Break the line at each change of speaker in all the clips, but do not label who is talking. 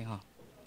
OK 吼。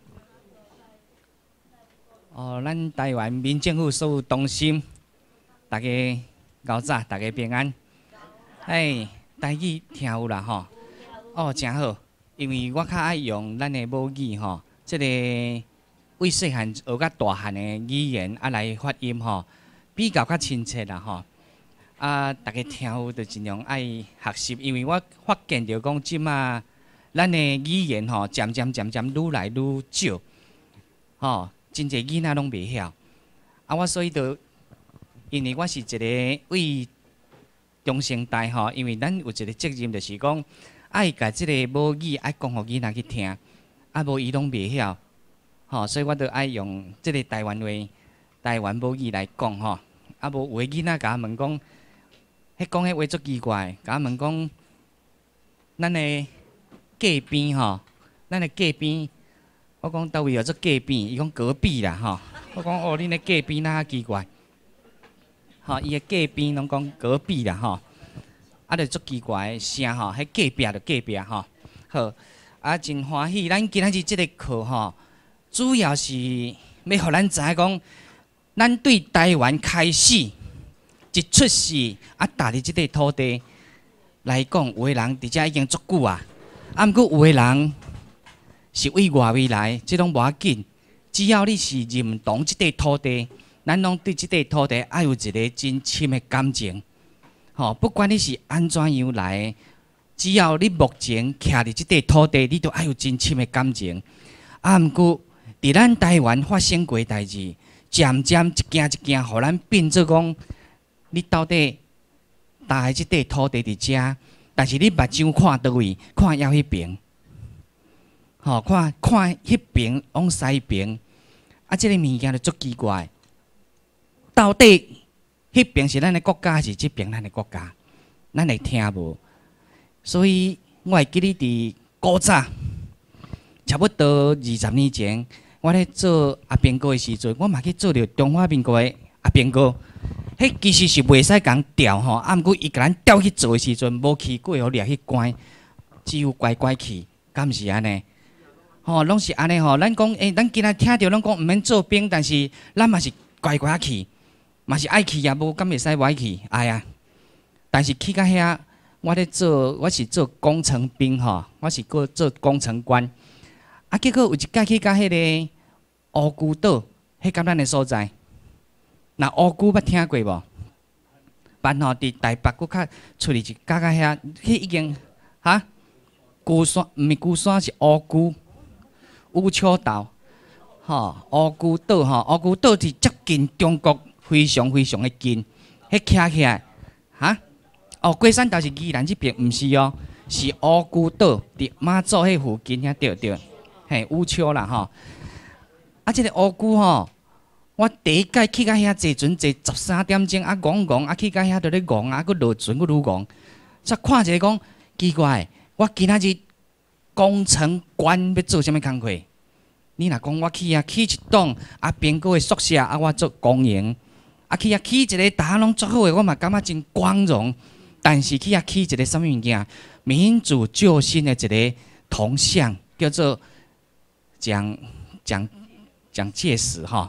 咱台湾民政府所有同心，大家高早，大家平安。台语听有啦吼。真好，因为我较爱用咱的母语吼，即个为细汉学到大汉的语言来发音吼，比较亲切啦吼。大家听有就尽量爱学习，因为我发现着讲即马咱的语言吼，渐渐愈来愈少，吼，真侪囡仔拢袂晓。我所以就因为我是一个为中生代吼，因为咱有一个责任，就是讲爱甲即个母语爱讲互囡仔去听，无伊拢袂晓，吼，所以我就爱用即个台湾话、台湾母语来讲吼。无有诶囡仔甲我问讲，迄讲迄话足奇怪，甲我问讲，咱诶隔壁吼，咱诶隔壁，我讲倒位有做隔壁，伊讲隔壁啦吼。我讲恁诶隔壁哪奇怪？吼，伊诶隔壁拢讲隔壁啦吼，就足奇怪诶声吼，迄隔壁就隔壁吼。好，真欢喜，咱今仔日即个课吼，主要是要互咱知影讲，咱对台湾开始一出世踏入即块土地来讲，有诶人伫遮已经足久啊，毋过有诶人是为外围来，即拢无要紧，只要你是认同即块土地。咱拢对即块土地爱有一个真深的感情，不管你是安怎样来，只要你目前徛伫即块土地，你都爱有真深的感情。毋过，伫咱台湾发生过代志，渐渐一件一件，互咱变做讲，你到底搭的即块土地伫遮，但是你目睭看倒位，看要迄边，看迄边往西边，即个物件就足奇怪。到底迄边是咱的国家，还是即边咱的国家？咱会听无？所以我会记得伫古早，差不多20年前，我咧做阿兵哥的时阵，我嘛去做着中华民国的阿兵哥。迄其实是袂使共调吼，毋过伊甲咱调去做的时阵，无去过互掠去关，只有乖乖去，敢毋是安尼？拢是安尼吼。咱讲咱今仔听着拢讲毋免做兵，但是咱嘛是乖乖去。嘛是爱去也无敢袂使歪去，但是去到遐，我是做工程兵吼，我是做工程官。结果有一届去到迄个乌龟岛，迄甲咱的所在。那乌龟捌听过无？办吼伫台北佫较出去一届到遐，迄已经龟山毋是龟山，是乌龟乌丘岛，乌龟岛乌龟岛是接近中国。非常非常的近，迄徛起来，龟山岛是宜兰这边，毋是哦，是乌龟岛伫马祖迄附近遐对，乌丘啦吼。即个乌龟吼，我第一届去到遐坐船坐13点钟，戆去到遐就咧戆佫落船佫愈戆，才看一个讲奇怪，我今仔日工程官要做啥物工课？你若讲我去一栋阿兵哥的宿舍，我做公营。去一个大家拢足好诶，我嘛感觉真光荣。但是去一个什么物件？民主救星的一个铜像，叫做蒋介石吼。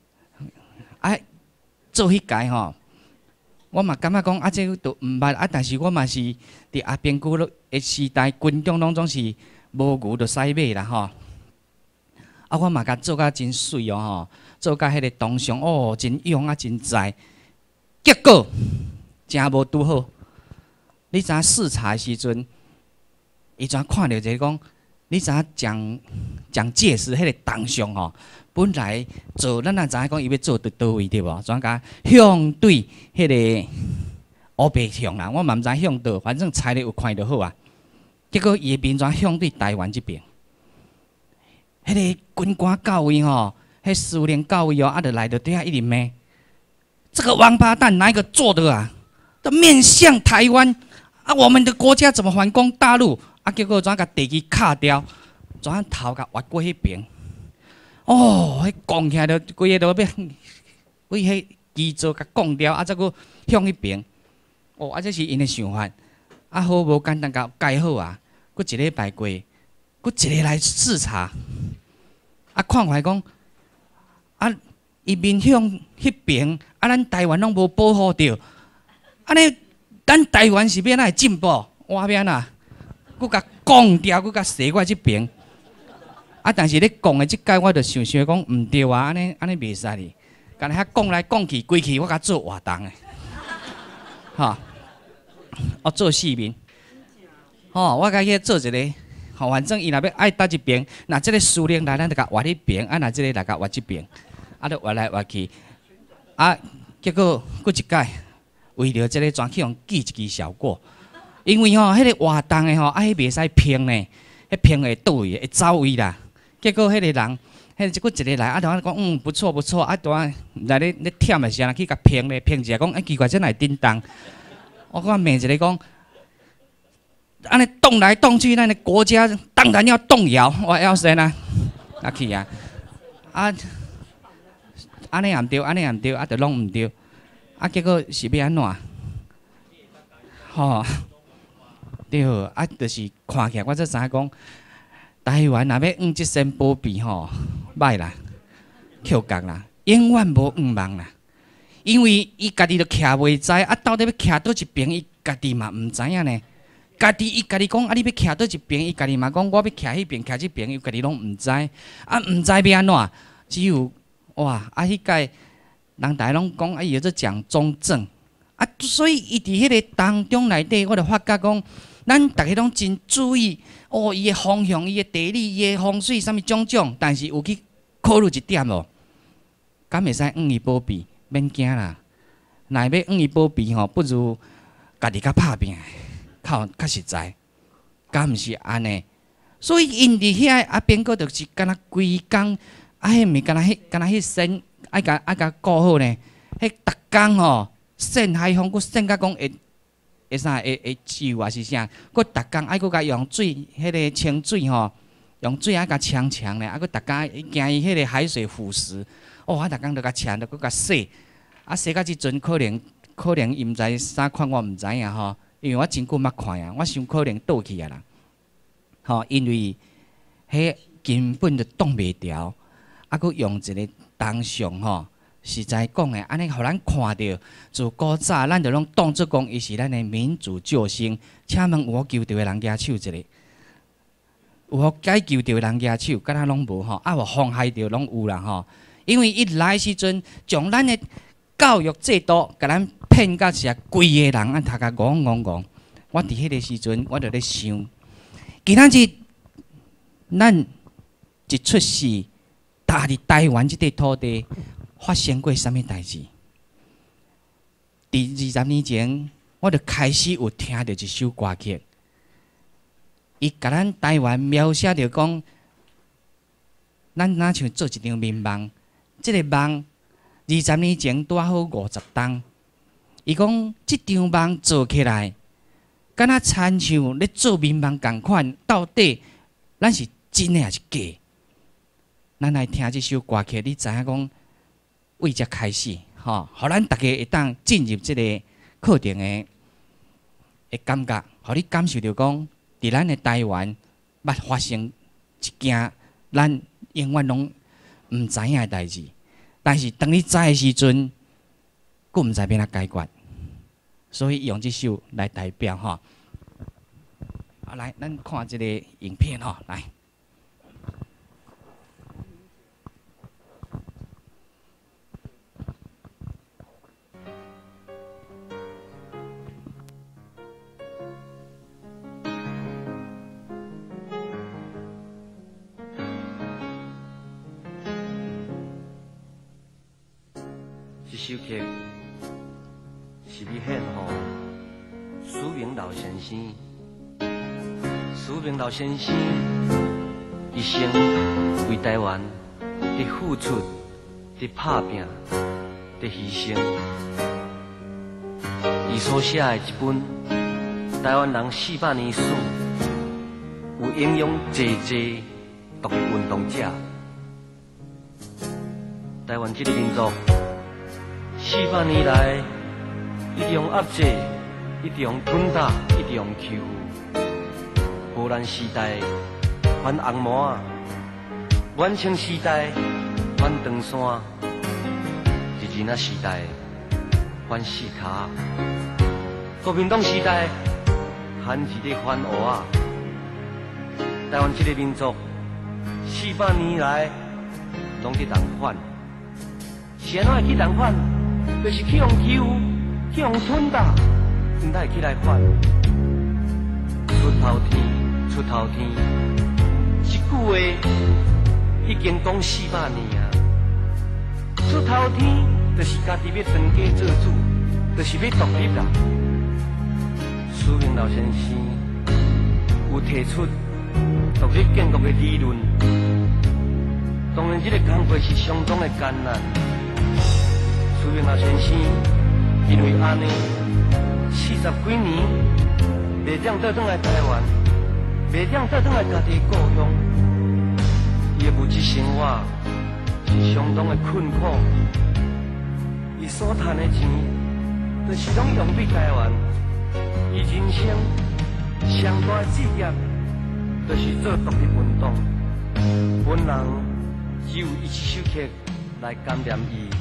做迄届吼，我嘛感觉讲这都毋捌但是我嘛是伫阿兵哥的时代，军中拢总是无牛就使马啦吼。我嘛甲做甲真水哦吼，做甲迄个铜像真勇真在，结果真无拄好。你知影视察的时阵，伊怎看到一个讲，你知影蒋介石迄个铜像吼，本来做咱也知影讲伊要做伫倒位对无？怎甲向对迄个乌白向啦，我嘛毋知向倒，反正材料有看就好啊。结果伊的面怎向对台湾这边？迄个军官到位吼，迄司令到位哦，就来到底下一直骂，这个王八蛋哪一个做的啊？都面向台湾我们的国家怎么反攻大陆？结果怎甲地基卡掉，怎头甲挖过迄边？迄讲起来就规个都要为迄基座甲讲掉，再佫向迄边。这是因的想法。好无简单甲改好啊，佫一礼拜过。 佫一个来视察，啊，看开讲，啊，伊面向迄边，啊，咱台湾拢无保护着，安尼，咱台湾是要哪会进步？我变啊，佫甲讲掉，佫甲洗我即边。啊，但是咧讲的即届，我就想讲毋对啊，安尼袂使哩。干遐讲来讲去，规气我甲做活动的，吼，我做4面，吼，我甲去做一个，吼，反正伊若要爱搭一边，若即个司令来，咱就甲换迄边，啊，若即个来甲换即边，啊，就换来换去，啊，结果佫一届，为着即个全去用记一支效果，因为吼，迄个活动的吼，啊，迄袂使偏呢，迄偏会倒位，会走位啦，结果迄个人。迄一个来，啊，就讲不错不错，啊，就来咧忝的时阵去甲评咧，评一下讲，奇怪，这哪叮当？我讲骂一个讲，安尼动来动去，咱的国家当然要动摇，我要先啊，啊去啊，啊，安尼也毋对，安尼也毋对，啊，就拢毋对，啊，结果是要安怎？吼，对，啊，就是看起来我才知影讲。台湾若要用即身保庇吼，歹啦，扣角啦，永远无用望啦。因为伊家己都徛袂知，啊，到底要徛倒一边，伊家己嘛毋知影呢。伊家己讲，啊，你要徛倒一边，伊家己嘛讲，我要徛迄边，徛即边，伊家己拢毋知，啊，毋知要安怎？只有哇，啊，迄届人大拢讲，啊，伊做讲中正，啊，所以伊伫迄个当中内底，我就发觉讲。咱大家拢真注意哦，伊的方向、伊的地理、伊的风水，啥物种，但是有去考虑一点哦，敢会使伊保庇，免惊啦。若要伊保庇吼，不如家己较拍拼，较实在，敢毋是安尼？所以因伫遐啊边个就是敢若规工，啊迄毋敢若迄线，爱甲顾好呢。迄逐工吼，线海风，佫线甲讲会啥会旧啊是啥？佫逐工爱佫甲用水，迄个清水吼，用水啊甲呛咧，啊佫逐工惊伊迄个海水腐蚀，哦，啊逐工著甲呛，著佫甲洗，啊洗到即阵可能伊毋知啥款，我毋知影吼，因为我真久捌看啊，我想可能倒去啊啦，吼，因为迄根本就挡袂牢，啊佫用一个当上吼。实在讲诶，安尼互咱看到，自古早咱就拢当作讲伊是咱诶民主救星。请问有我求着诶人举手一个，有我该求着诶人举手，敢若拢无吼，啊，有妨害着拢有啦吼。因为一来时阵，将咱诶教育制度，甲咱骗到是规个人啊，头壳戆。我伫迄个时阵，我就咧想，今仔日咱一出世，踏入台湾即块土地。发生过啥物代志？伫20年前，我就开始有听到一首歌曲，伊甲咱台湾描写着讲，咱若像做一场眠梦，即个梦20年前拄好50冬。伊讲即场梦做起来，敢若亲像咧做眠梦共款，到底咱是真诶还是假？咱来听即首歌曲，你知影讲？为遮开始，吼，互咱大家会当进入即个课程的感觉，互你感受到讲，伫咱的台湾捌发生一件咱永远拢毋知影的代志。但是当你知的时阵，佫毋知要哪解决，所以用即首来代表吼。好，来，咱看即个影片吼，来。
这首曲是要献予苏明老先生。苏明老先生一生为台湾伫付出、伫打拼、伫牺牲。伊所写的一本《台湾人400年史》，有影响济独立运动者。台湾这个民族。400年来，一直用压制，一直用吞打，一直用欺负。荷兰时代还红毛仔，晚清时代还长衫，日日那时代还四脚，国民党时代还是咧反蚵仔。台湾这个民族400年来拢伫同反，是安怎会去同反？就是去用欺负，去用吞打，毋才会起来反。出头天，出头天，这句话已经讲400年啊！出头天，就是家己要当家做主，就是要独立啦。苏明老先生有提出独立建国的理论，当然这个工作是相当的艰难。苏明老先生因为安尼40几年袂当倒转来台湾，袂当倒转来家己的故乡，伊的物质生活是相当的困苦。伊所赚的钱，就是拢用伫台湾。伊人生上大的志业，就是做独立运动。本人只有一首曲来感念伊。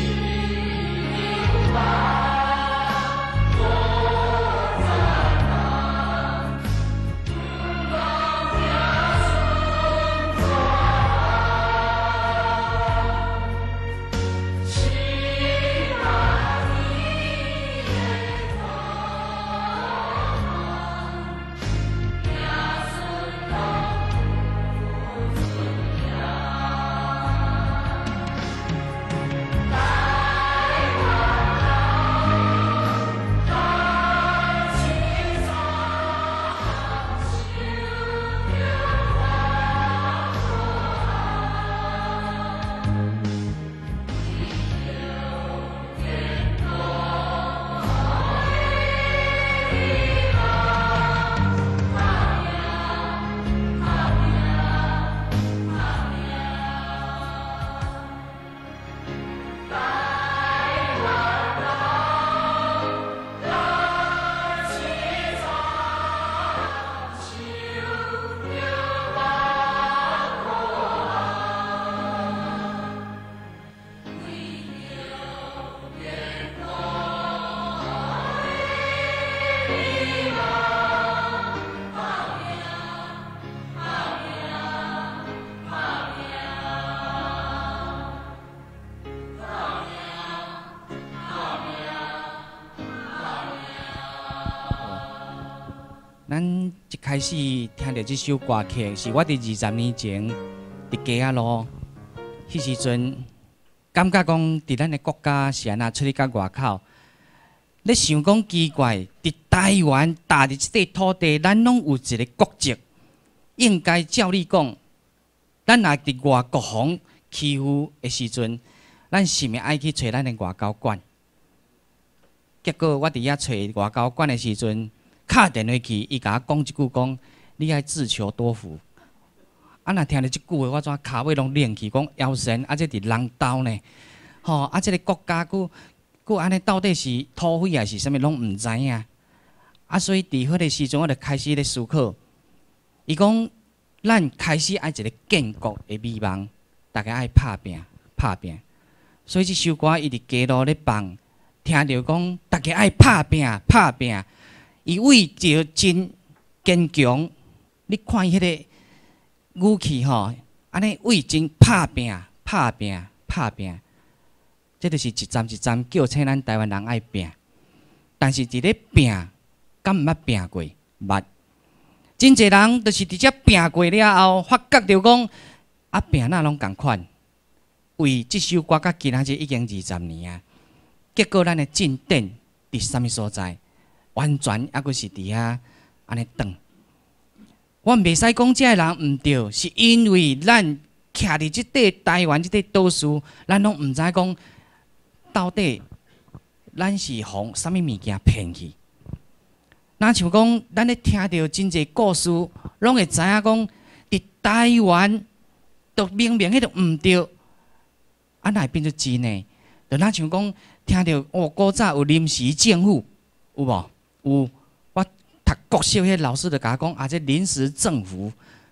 咱一开始听到这首歌曲，是我伫20年前伫街仔路，迄时阵感觉讲，伫咱的国家是安那出去到外口，咧想讲奇怪，伫台湾踏入这块土地，咱拢有一个国籍，应该照理讲，咱若伫外国方欺负的时阵，咱是毋是爱去找咱的外交官？结果我伫遐找外交官的时阵，敲电话去，伊甲我讲一句讲，你爱自求多福。啊，若听到即句话，我怎骹尾拢冷去，讲妖神，啊，这伫人道呢？吼，啊，这个国家佫安尼，到底是土匪还是啥物，拢毋知影。啊，所以伫迄个时阵，我就开始咧思考。伊讲，咱开始爱一个建国的美梦，大家爱拍拼，拍拼。所以即首歌伊伫街路咧放，听着讲，大家爱拍拼，拍拼。伊为着真坚强，你看伊迄个语气吼，安尼为真拍拼、拍拼、拍拼，这就是一站一站叫醒咱台湾人爱拼。但是伫咧拼，敢毋捌拼过？捌。真侪人就是伫遮拼过了后，发觉着讲啊拼哪拢共款。为即首歌到今仔日已经20年啊，结果咱的进展伫啥物所在？完全还佫是伫遐安尼等。我袂使讲遮个人毋对，是因为咱徛伫即块台湾即块岛屿，咱拢毋知讲到底咱是互啥物物件骗去。若像讲咱咧听到真侪故事，拢会知影讲伫台湾，都明明迄个毋对，啊哪会变做真呢？就若像讲听到哦，古早有临时政府，有无？有，我读国小迄老师就甲我讲啊，这临时政府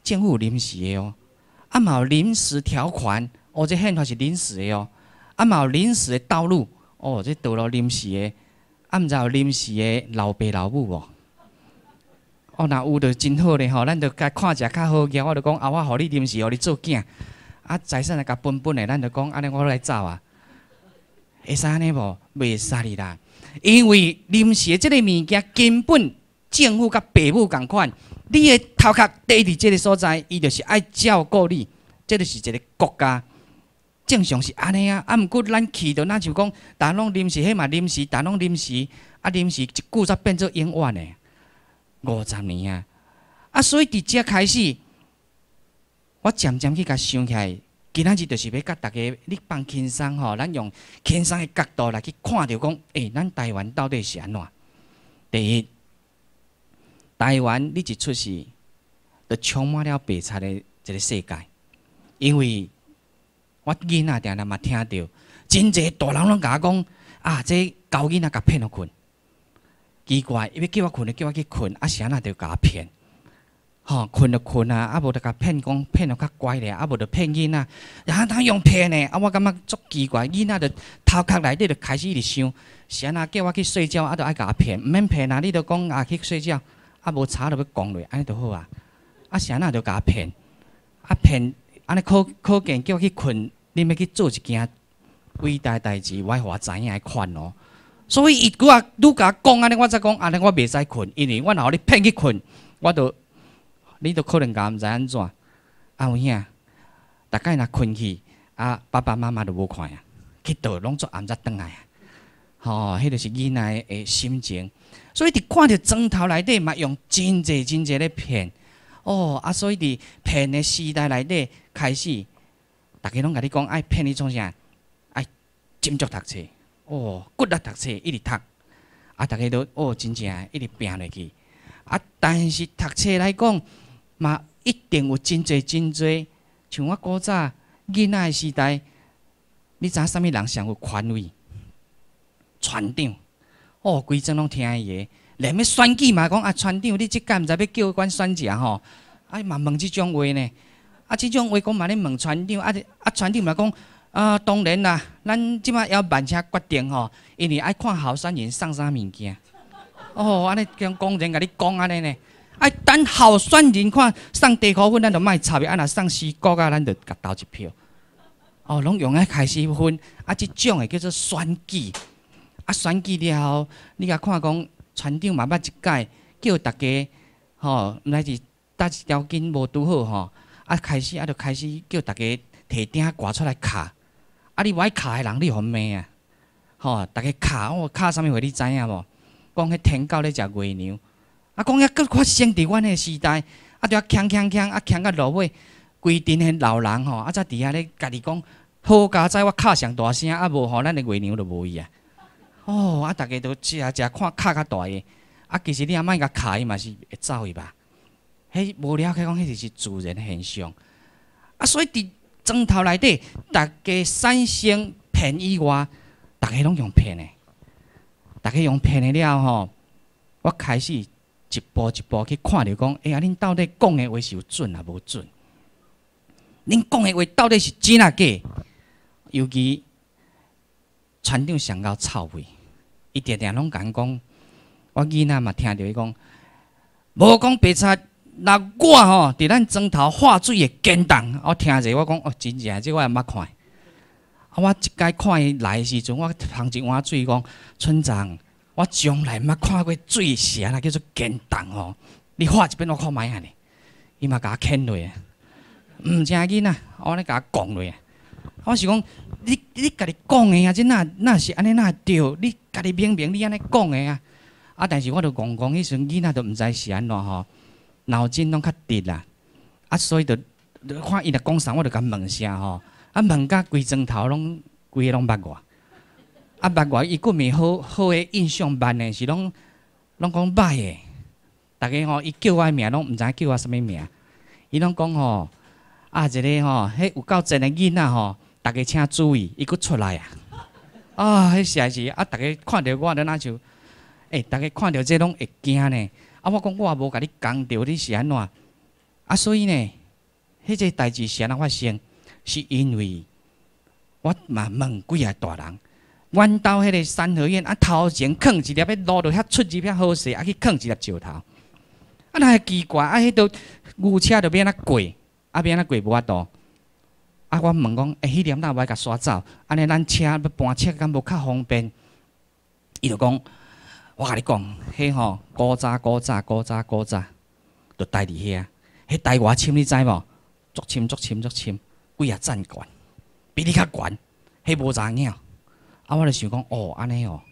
政府有临时的哦，啊嘛有临时条款，哦，这宪法是临时的哦，啊嘛有临时的道路，哦，这道路临时的，啊毋知有临时的老爸老母无？哦，若有就真好咧吼，咱就该看一下较好个，我就讲啊，我互你临时，互你做囝，啊财产来甲分分的，咱就讲安尼，我来走啊，会使安尼无？袂使哩啦，因为临时的即个物件根本政府甲爸母共款，你的头壳地伫即个所在，伊就是爱照顾你，这就是一个国家。正常是安尼啊，啊，毋过咱去到那就讲，但拢临时，迄嘛临时，但拢临时，啊，临时一句则变做永远的。50年啊！啊，所以伫遮开始，我渐渐去甲想起来，今仔日就是要甲大家你放轻松吼，咱用轻松的角度来去看着讲，咱台湾到底是安怎？第一，台湾你一出世，就充满了白菜的一个世界，因为我囡仔定定嘛听到，真侪大人拢甲我讲，啊，这狗囡仔甲骗互困。奇怪，伊要叫我困就叫我去困，啊是安那就甲我骗，吼困就困啊，啊无就甲骗讲骗得较乖咧，啊无就骗囡仔，然后他用骗的，啊我感觉足奇怪，囡仔就头壳内底就开始直想，是安那叫我去睡觉，啊就爱甲我骗，毋免骗啊，你就讲啊去睡觉，啊无查就要讲落，安尼就好啊，啊是安那就甲我骗，啊骗安尼可见叫我去困，你要去做一件伟大代志，我互我知影的款哦。所以伊拄啊，愈甲我讲安尼，我才讲安尼，我袂使困，因为我若互你骗去困，你就可能甲毋知安怎。啊有影，大概若困去，啊爸爸妈妈就无看啊，去倒拢做暗才转来啊。吼，迄就是囡仔的心情。所以伫看着砖头内底嘛，用真侪咧骗。哦，啊，所以伫骗的时代内底开始，大家拢甲你讲爱骗你创啥？爱斟酌读册。哦，骨力读册一直读，啊，大家都真正一直拼落去。啊，但是读册来讲，嘛一定有真侪，像我古早囡仔的时代，你知影啥物人上有权威？船长，哦，规阵拢听伊个，连要选举嘛讲啊，船长，你即届毋知要叫阮选者吼，啊嘛问即种话呢，啊，即种话讲嘛咧问船长，啊船长嘛讲。当然啦，咱即摆要慢车决定吼，因为爱看候选人送啥物件。哦，安尼讲人甲你讲安尼呢，爱等候选人看送地箍粉，咱就莫插伊；啊，若送四国啊，咱就甲投一票。哦，拢用爱开始分，啊，即种诶叫做选举。啊，选举了后，你甲看讲，船长嘛捌一届叫大家吼，毋知是搭一条筋无拄好吼，啊开始就开始叫大家摕鼎挂出来敲。啊！你无爱敲的人，你互骂啊！吼，大家敲，我敲啥物话你知影无？讲迄天狗咧食月娘，啊，讲遐佫发生伫阮个时代，啊，就锵，啊，锵到落尾，规阵个老人吼，啊，则伫遐咧家己讲，好佳哉我敲上大声，啊，无吼咱个月娘就无伊啊！哦，啊，大家都食看敲较大个，啊，其实你阿莫甲敲伊嘛是会走伊吧？迄无了解讲，迄就是自然现象，啊，所以伫砖头内底，大家产生骗以外，大家拢用骗的。大家用骗的了吼，我开始一步一步去看着讲，啊，恁到底讲的话是有准啊无准？恁讲的话到底是真啊假？尤其船长上到臭味，伊定定拢讲，我囡仔嘛听着伊讲，无讲白菜。那我吼伫咱砖头化水的间档，我听者我讲哦，真正这我也捌看。啊，我一届看伊来的时阵，我捧一碗水讲，村长，我从来捌看过水是安那叫做间档吼。你画一遍我看卖啊呢，伊嘛甲我牵落啊。毋正囡仔，我咧甲我讲落啊。我是讲，你家己讲的啊，这哪是安尼哪对？你家己明你安尼讲的啊。啊，但是我著讲迄时阵囡仔都毋知是安怎吼。脑筋拢较直啦，啊，所以就看伊若讲啥，我就甲问声吼，啊，问甲规砖头拢规个拢捌我，啊，捌我伊佫咪好诶印象慢诶，是拢讲歹诶，逐个吼伊叫我名拢毋知叫我啥物名，伊拢讲吼，啊，一个吼，迄有够真诶囡仔吼，逐个请注意，伊佫出来啊，啊，迄实在是啊，逐个看着我，那像，逐个看着这拢会惊呢。啊！我讲我也无甲你讲着你是安怎，啊，所以呢， 迄个代志是安怎发生？是因为我嘛问几个大人，阮兜迄个三合院啊，头前放一粒迄路着遐出入遐好势，啊去放一粒石头。啊，那奇怪，啊，迄个牛车着要安怎过？啊，要安怎过无法度？啊，我问讲，迄粒哪无爱甲刷走？安尼咱车要搬车敢无较方便？伊就讲，我甲你讲，迄吼古早，着待伫遐。迄台外深你知无？足深，几啊站悬，比你较悬，迄无查影。啊，我就想讲，哦，安尼哦。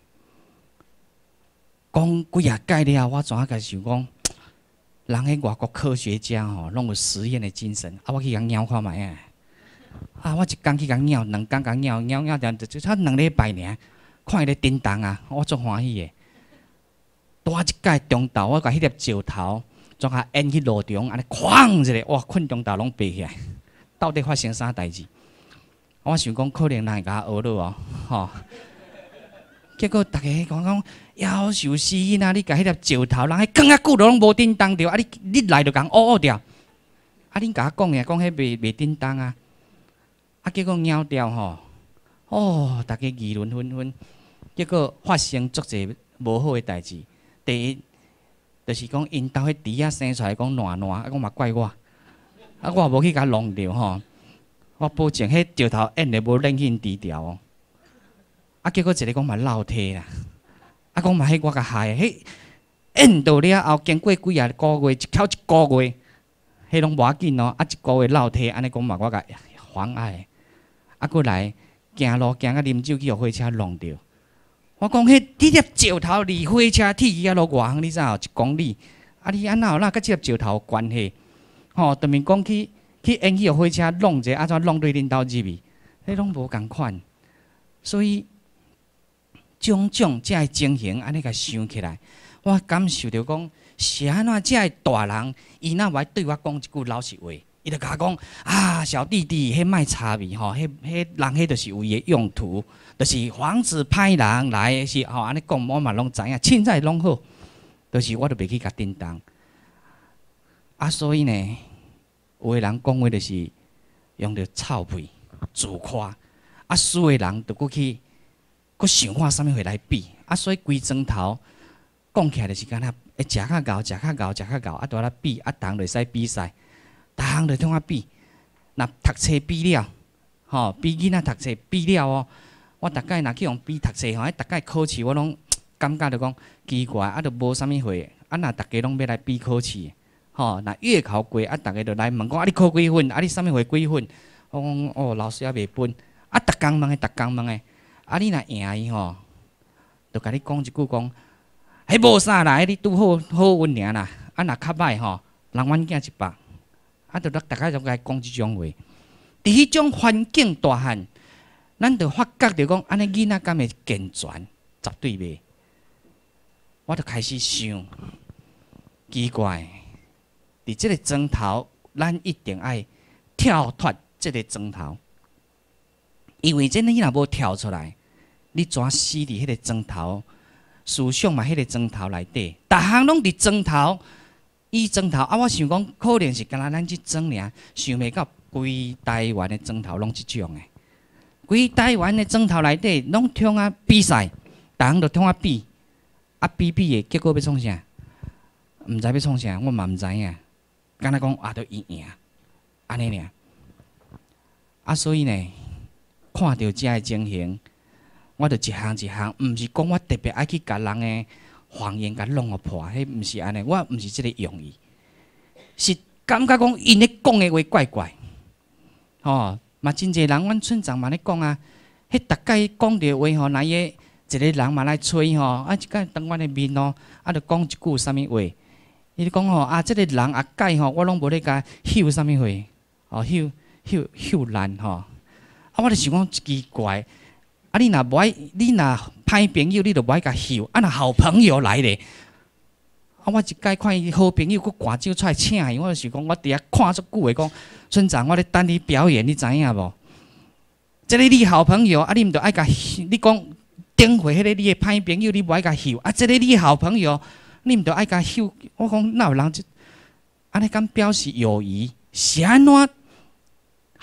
讲几啊届了，我怎啊甲想讲，人迄外国科学家吼，拢有实验的精神。啊，我去甲拗看卖啊。啊，我一工去甲拗，两工甲拗，就差2礼拜尔，看伊咧叮当啊，我足欢喜的。大一届中昼，我甲迄粒石头，将它淹去路中，安尼哐一下，哇，困中昼拢爬起来。到底发生啥代志？我想讲，可能人会甲我学了哦，吼。结果大家讲，夭寿死囡仔，你甲迄粒石头，人迄放啊久拢无叮当着，啊你来就共乌掉。啊，恁甲我讲遐，讲迄袂叮当啊。啊，结果拗掉吼，哦，大家议论纷纷，结果发生足侪无好诶代志。第一，就是讲因兜迄猪仔生出来讲烂，啊，讲嘛怪我，啊，我无去甲弄着吼，我保证迄石头淹得无冷hin低调哦。啊，结果一个讲嘛落体啦，啊，讲嘛迄我甲害，迄淹到了后，经过几啊个月，一口一个月，迄拢无要紧哦，啊，一个月落体，安尼讲嘛我甲妨碍。啊，过来行路行啊，啉酒去互火车弄着。我讲迄粒石头离火车铁去啊，落偌远，你知影？1公里。啊，你安那有哪甲即粒石头有关系？吼，当面讲去演去互火车弄者，啊怎弄对恁兜入去？迄拢无共款。所以种种遮个情形，安尼甲想起来，我感受着讲，是安怎遮个大人，伊若无爱对我讲一句老实话。伊就甲我讲啊，小弟弟，迄卖差味吼，迄人迄就是有伊的用途，就是防止歹人来是吼，安尼讲我嘛拢知影，凊彩拢好，就是我都袂去甲叮当。啊，所以呢，有的人讲话就是用着臭屁自夸，啊，输的人就去想看啥物货来比，啊，所以规庄头讲起来就是敢若食较厚，啊，拄仔比，啊，人就使比赛。逐项就通啊比，若读册比了，吼比囡仔读册比了哦。我逐摆若去用比读册吼，逐摆考试我拢感觉着讲奇怪，啊，着无啥物货，啊，若逐家拢要来比考试，吼，若月考过，啊，逐个着来问讲，啊，你考几分？啊，你啥物货几分？我讲哦，老师也袂分，啊，逐工问诶，啊，你若赢伊吼，着甲你讲一句讲，迄无啥啦，你拄好运尔啦，啊，若较歹吼，人阮囝100。啊，着大家就该讲即种话。伫迄种环境大汉，咱着发觉着讲，安尼囡仔敢会健全？绝对袂。我着开始想，奇怪，伫即个庄头，咱一定爱跳脱即个庄头，因为你若无跳出来，你怎死伫迄个庄头？思想嘛，迄个庄头内底，逐项拢伫庄头。伊庄头啊，我想讲，可能是敢若咱即庄尔，想袂到规台湾的庄头拢即种的。规台湾的庄头内底拢通啊比赛，逐项都通啊比，啊比的结果要创啥？毋知要创啥，我嘛毋知影。敢若讲啊，都伊赢，安尼尔。啊，所以呢，看到遮个情形，我着一项一项，毋是讲我特别爱去甲人的。谎言甲弄互破，迄毋是安尼，我毋是即个用意，是感觉讲因咧讲的话怪怪，吼，嘛真侪人，阮村长嘛咧讲啊，迄逐届讲着话吼，那伊一个人嘛来吹吼，啊一届当阮的面咯，啊着讲一句啥物话，伊咧讲吼啊，即个人啊届吼，我拢无咧甲翕啥物话，哦翕烂吼，啊我着想讲奇怪。啊！你若无爱，你若歹朋友，你着无爱甲翕。啊！若好朋友来咧，啊！我一届看伊好朋友，佫赶酒出来请伊，我就是讲，我伫遐看足久诶，讲村长，我咧等你表演，你知影无？即个你好朋友，啊！你毋着爱甲你讲顶回迄个你诶歹朋友，你无爱甲翕。啊！即个你好朋友，你毋着爱甲翕。我讲哪有人安尼敢表示友谊？是安怎？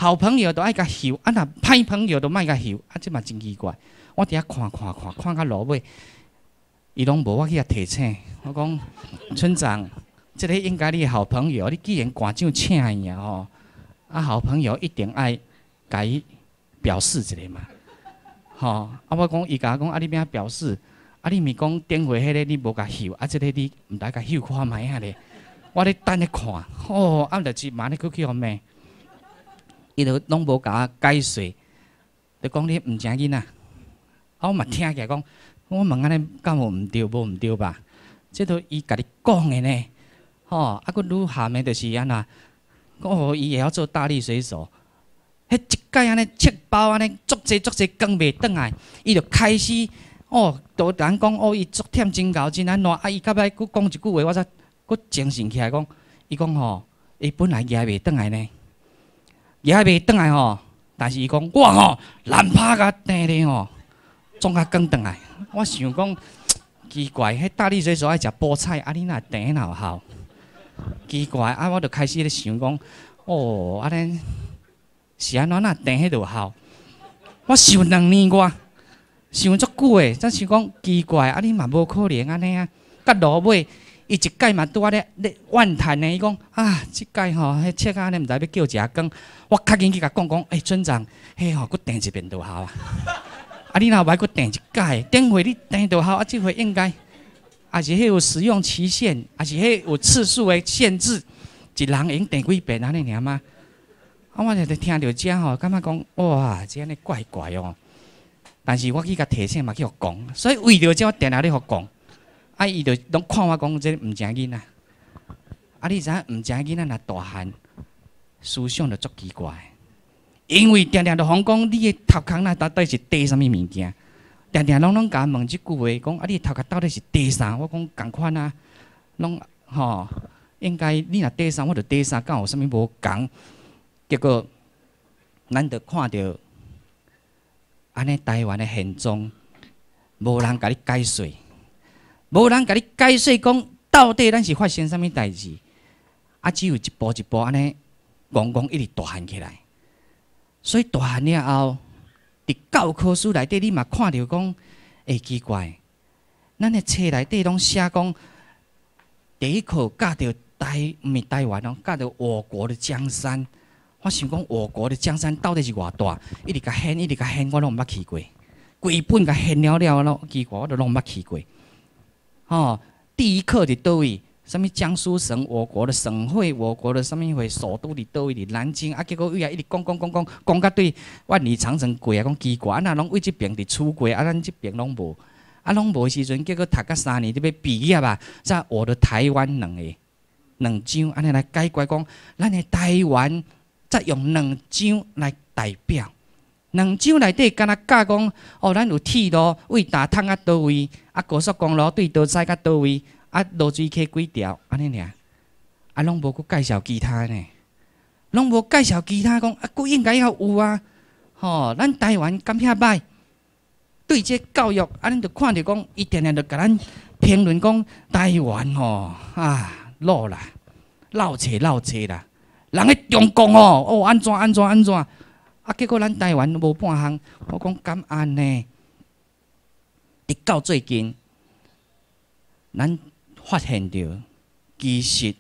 好朋友都爱甲休，啊若歹朋友都莫甲休，啊，这嘛真奇怪。我伫遐看到落尾，伊拢无我去遐提醒。我讲村长，这个应该你好朋友，你既然赶上请伊啊吼，啊好朋友一定爱甲伊表示一下嘛。吼，啊我讲伊甲我讲，啊你边表示，啊你咪讲顶回迄个你无甲休，啊这个你毋知甲休看卖啊咧。我咧等咧看，哦，啊就是马咧去互骂，伊就拢无甲我解释，就讲你毋正囡仔。啊我嘛听起来讲，我问安尼敢有毋对？无毋对吧？这都伊家己讲的呢，吼，啊佫愈含的就是安那，哦，伊会晓做大力水手，迄一摆安尼切包安尼，足济讲袂转来，伊就开始，哦，都人讲哦，伊足忝真厚真安怎，啊伊到尾佫讲一句话，我才佫精神起来讲，伊讲吼，伊本来举袂转来呢，举袂转来吼，但是伊讲我吼难拍甲定咧吼，总较讲转来，我想讲。奇怪，迄大力水手爱食菠菜，啊你若订哪有效？奇怪，啊我就开始咧想讲，哦，安尼是安怎订迄就效？我想2年外，想足久诶，才想讲奇怪，啊你嘛无可能安尼啊！到落尾，伊一届嘛拄啊咧怨叹呢，伊讲啊，即届吼，迄切安尼毋知要叫食羹，我较紧去甲讲，村长，迄吼，佫订一遍就效啊！啊！你若要佫订一届，顶回你订就好，啊，即回应该，啊是迄有使用期限，啊是迄有次数的限制，一人会用订几遍安尼尔吗？啊，我就听到这吼，感觉讲哇，这安尼怪怪哦。但是我去甲提醒嘛，去互讲，所以为着这我定定咧互讲，啊，伊就拢看我讲这毋正囡仔，啊，你知影毋正囡仔若大汉，思想就足奇怪。因为定定就讲讲，你的头壳那到底是缀啥物物件？定定拢甲问即句话，讲啊，你头壳到底是缀啥？我讲共款啊，拢吼，应该你若缀啥，我就缀啥，敢有啥物无共？结果咱就看到安尼台湾的现状，无人甲你解释，无人甲你解释讲到底咱是发生啥物代志，啊，只有一步一步安尼，戆一直大汉起来。所以大汉了后，伫教科书内底，你嘛看到讲，会奇怪，咱的册内底拢写讲，第一课教到毋是台湾哦，教到我国的江山。我想讲，我国的江山到底是偌大？一直甲掀，一直甲掀，我拢毋捌去过。规本甲掀了咯，奇怪，我都拢毋捌去过。哦，第一课伫倒位？什么江苏省，我国的省会，我国的什么会首都伫倒位？伫南京啊，结果伊啊一直讲到对万里长城过啊，讲奇怪，啊，拢为即边伫厝过，啊，咱即边拢无，啊，拢无时阵，结果读到3年，你要毕业啊，才我的台湾两张，安尼来解决讲，咱的台湾再用2张来代表。2张内底敢若教讲，哦，咱有铁路为大桶啊倒位，啊，高速公路对倒西甲倒位。啊，落水溪几条安尼尔，啊，拢无佫介绍其他呢，拢无介绍其他讲，啊，佫应该要有啊，吼，咱台湾敢遐歹？对这教育，咱就看着讲，伊定定就甲咱评论讲台湾吼啊，落啦，闹车啦，人喺中共哦，安怎，啊，结果咱台湾无半项，我讲敢安呢？直到最近，咱发现到，其实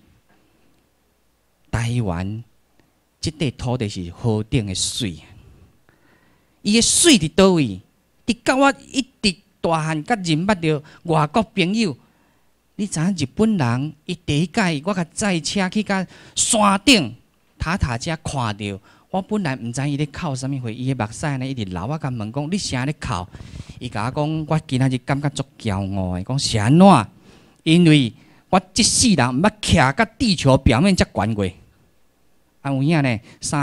台湾这块土地是河顶的水，伊的水伫倒位？直到我一直大汉甲认捌着外国朋友，你知影日本人伊第一届我甲载车去甲山顶塔遮看到，我本来毋知伊咧哭啥物货，伊的目屎安尼一直流，我甲问讲你啥咧哭？伊甲我讲，我今仔日感觉足骄傲的，讲是安怎？因为我这世人毋捌徛甲地球表面遮悬过，啊有影呢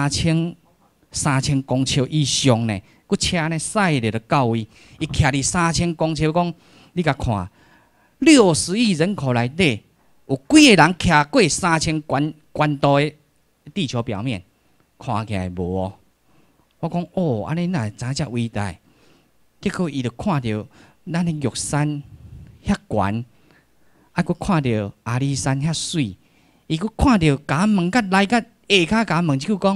3000公尺以上呢，佫车呢驶咧就到位，伊徛伫3000公尺，讲你甲看，60亿人口内底有几个人徛过3000悬度的地球表面？看起来无哦。我讲哦，安尼哪会知遮伟大？结果伊就看到咱的玉山遐悬。啊！佫看到阿里山遐水，伊佫看到甲问甲来甲下骹甲问，即句讲，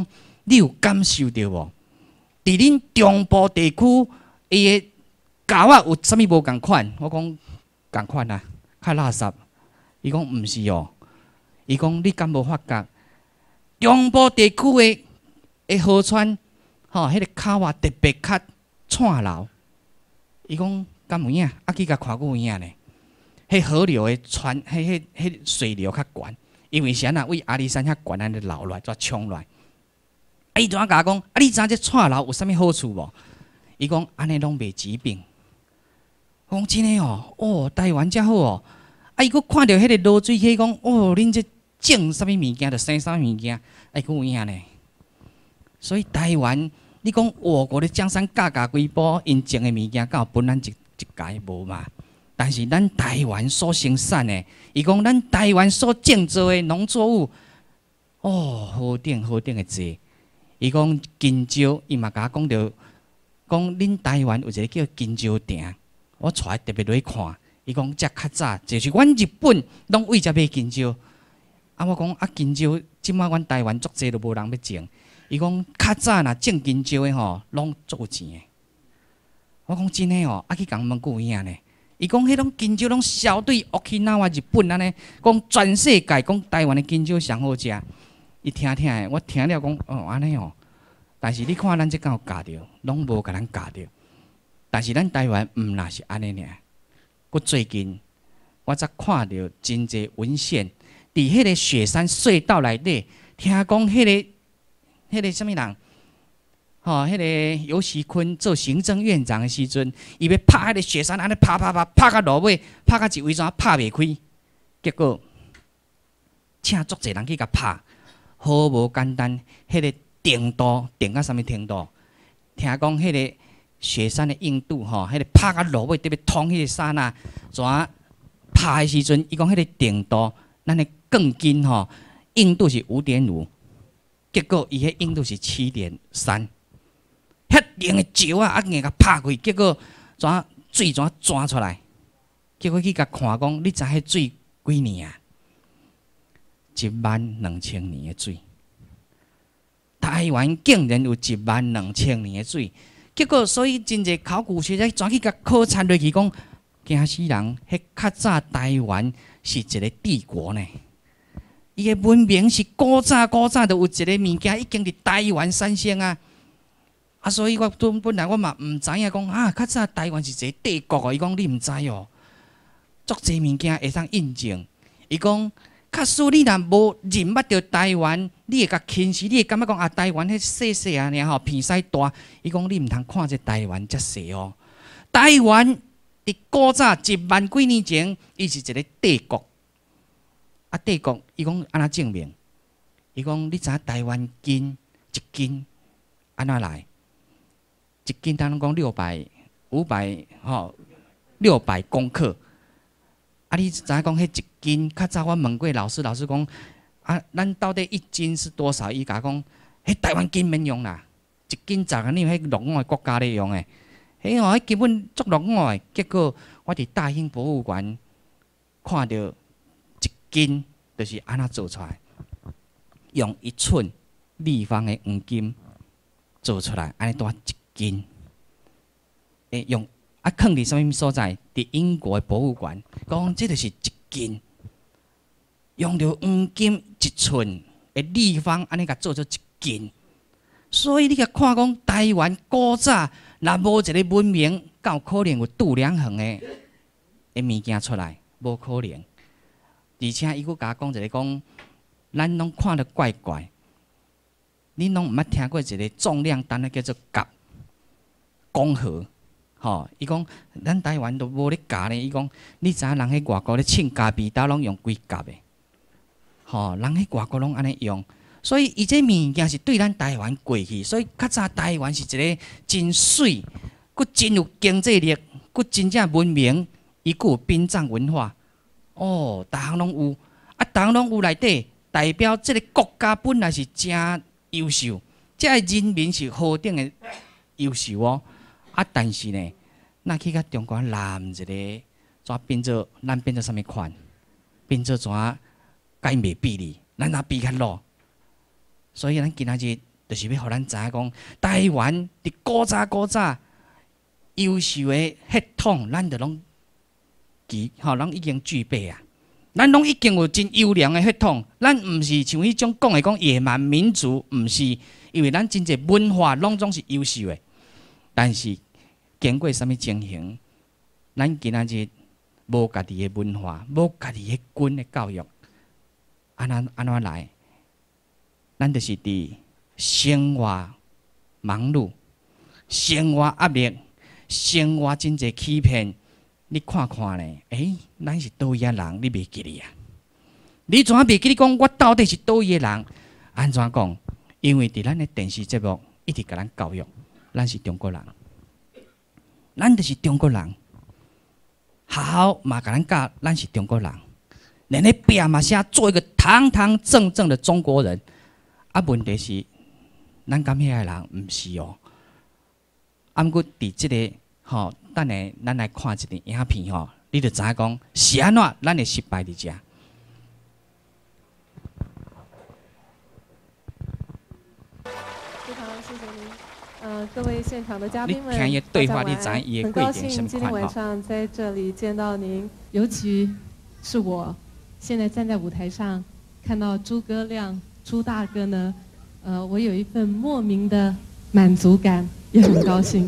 你有感受到无？伫恁中部地区，伊个狗仔有啥物无共款？我讲共款啊，较垃圾。伊讲毋是哦，伊讲你敢无发觉？中部地区的河川，迄个口仔特别较串流。伊讲敢有影？啊去甲看过有影呢？迄河流的迄水流较悬，因为是安那为阿里山遐悬安尼流落再冲落。伊怎甲我讲？你知影这串流有啥物好处无？伊讲安尼拢袂疾病。我讲真诶哦，台湾遮好哦。伊佫看到迄个落水溪，讲恁这种啥物物件，着生啥物件，佫有影呢。所以台湾，你讲我国的江山价价几波，因种诶物件，敢有分咱一家无嘛？但是咱台湾所生产诶，伊讲咱台湾所种植诶农作物，好顶诶济。伊讲金蕉，伊嘛甲我讲着，讲恁台湾有一个叫金蕉亭，我带特别落去看。伊讲遮较早，就是阮日本拢为遮买金蕉。我讲金蕉，即摆阮台湾足济都无人要种。伊讲较早若种金蕉的拢足有钱的。我讲真诶去共问有影呢。伊讲迄种金蕉拢销对Okinawa日本安尼，讲全世界讲台湾的金蕉上好食。伊听诶，我听了讲安尼哦。但是你看咱这敢有教着，拢无甲咱教着。但是咱台湾毋若是安尼尔。最近我才看到真侪文献，伫迄个雪山隧道内底，听讲迄个什么人，迄个尤熙坤做行政院长的时阵，伊要拍迄个雪山，安尼拍到落尾，拍到一位怎拍袂开，结果请足侪人去甲拍，好无简单。迄个程度定到啥物程度？听讲迄个。雪山的硬度迄个拍到落尾特别通迄个刹那，怎拍的时阵，伊讲迄个程度，咱的钢筋硬度是5.5，结果伊迄硬度是7.3，遐硬的石硬甲拍开，结果水怎钻出来？结果去甲看讲，你知迄水几年啊？12000年的水，台湾竟然有12000年的水。结果，所以真侪考古学家全去甲考察落去，讲惊死人！迄较早台湾是一个帝国呢，伊个文明是古早就有一个物件已经伫台湾产生啊。所以我本来我嘛毋知影讲较早台湾是一个帝国哦。伊讲你毋知哦，足侪物件会当印证。伊讲。假使你若无认捌着台湾，你会甲轻视，你会感觉讲台湾迄细啊，尔片屎大。伊讲你毋通看这台湾遮细哦。台湾伫古早1万几年前，伊是一个帝国。帝国伊讲安怎证明？伊讲你知影台湾金一斤安怎来？一斤当讲500公克。你知影讲迄一斤？较早我问过老师讲咱到底1斤是多少？伊甲讲，迄台湾金免用啦，1斤10你有迄落伍的国家咧用诶，迄根本足落伍诶。结果我伫大兴博物馆看到1斤，就是安怎做出来，用1寸立方的黄金做出来，安尼大1斤，用。放伫啥物所在？伫英国的博物馆，讲这就是1斤，用着黄金1寸的立方，安尼甲做出1斤。所以你甲看讲台湾古早，若无一个文明，敢有可能有度量衡的物件出来？无可能。而且伊佫甲我讲一个讲，咱拢看得怪怪，恁拢毋捌听过一个重量单，叫做镉公盒。伊讲咱台湾都无咧教呢。伊讲你知影人喺外国咧称咖啡豆拢用几镉的？人喺外国拢安尼用，所以伊这物件是对咱台湾过去。所以较早台湾是一个真水，佮真有经济力，佮真正文明，伊佮有殡葬文化。逐项拢有，逐项拢有内底代表这个国家本来是真优秀，这个人民是何等的优秀哦。但是呢，咱去甲中国南一个，怎变做啥物款？变做怎改袂比哩？咱哪比较落？所以咱今仔日就是要互咱知影讲，台湾伫古早优秀的血统，咱就拢拢已经具备啊。咱拢已经有真优良的血统，咱毋是像迄种讲的讲野蛮民族，毋是，因为咱真侪文化拢总是优秀的。但是经过什么情形，咱今仔日无家己的文化，无家己的根的教育，安怎来？咱就是伫生活忙碌、生活压力、生活真侪欺骗。你看看咧，咱是倒位人，你袂记哩啊？你怎袂记哩？讲我到底是倒位人？安怎讲？因为伫咱的电视节目一直甲咱教育，咱是中国人，咱就是中国人。学校嘛甲咱教，咱是中国人。连咧表嘛写做一个堂堂正正的中国人。啊，问题是，咱敢遐个人毋是哦。啊，毋过伫即个吼，等下咱来看一段影片吼，你就知影讲是安怎咱会失败伫遮。
非常谢谢您，各位现场的嘉宾们，
你听伊对话，你
大家
知伊
很高兴今天晚上在这里见到您，尤其是我现在站在舞台上，看到诸葛亮、朱大哥呢，我有一份莫名的满足感，也很高兴。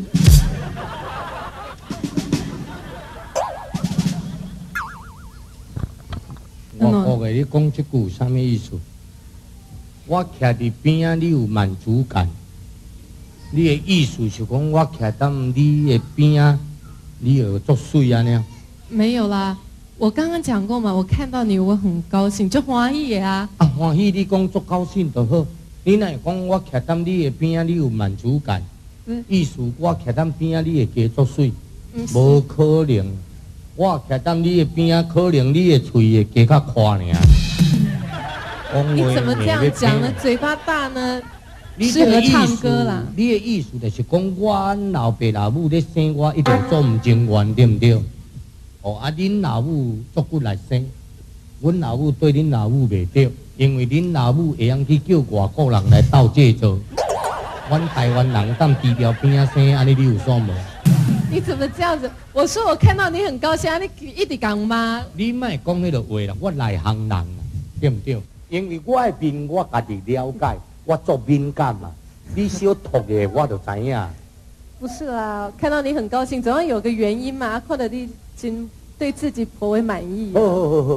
我给你讲这句有啥物意思？我徛伫边仔，你有满足感。你的意思是讲我徛在你的边仔，你有作水安尼？
没有啦，我刚刚讲过嘛，我看到你，我很高兴，就欢喜的啊。
啊，欢喜你讲足高兴就好。你若会讲我徛在你的边仔，你有满足感？意思我徛在边仔，你会加作水？无可能。我徛在你的边仔，可能你的嘴会加较宽尔。
你怎么这样讲呢？嘴巴大呢，适合唱歌啦。
你的意思就是讲，我老爸老母咧生我，一定做唔情愿，对唔对？哦，啊，恁老母足骨来生，阮老母对恁老母袂对，因为恁老母会晓去叫外国人来斗这做。阮台湾人当低调边仔生，安尼你有爽无？
你怎么这样子？我说我看到你很高兴，你一直讲吗？
你莫讲迄个话啦，我内行人，对唔对？因为我的面我家己了解，我做敏感嘛。你小吐的我就知影。
不是啦，看到你很高兴，总要有个原因嘛。看到你真对自己颇为满意。
好，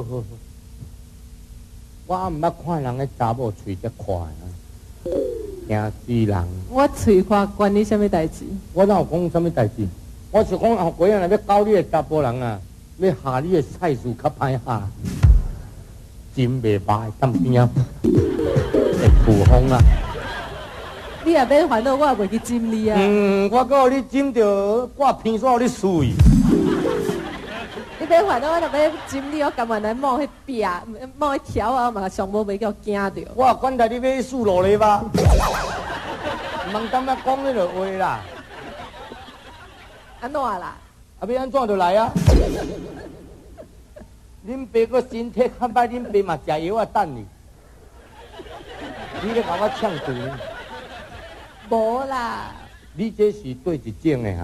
我唔捌看人的查某嘴这快啊，惊死人！
我嘴快关你什么代志？
我哪有讲什么代志？我是讲后鬼人要教你的查甫人啊，要下你的菜树较歹下，真袂歹，当边啊会曝风啊！
你也免烦恼，我也袂去จิ้你啊。
我告你จิ้着，我偏煞你水。
你别烦恼，我若要จิ้你，我甘愿来摸迄壁，摸迄条啊嘛，上无袂叫惊着。
我管他你要输落来吧，唔通当我讲迄个话啦。
安怎啦？
啊，要安怎就来啊！恁爸个身体较歹，恁爸嘛食药啊等你。你咧甲我呛嘴？
无啦。
你这是对一种的哈？